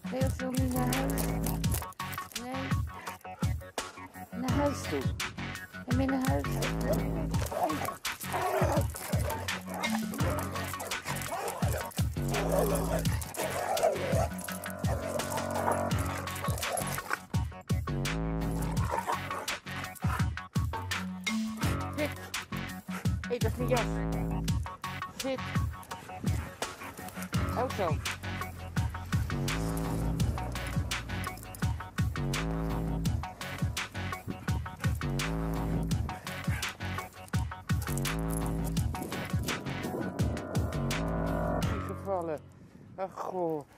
Leo wil niet naar huis. Nee. Naar huis toe. En weer naar huis toe. Zit. Hé, dat is mijn jas. Zit. Ook zo. Gevallen. Ach goh.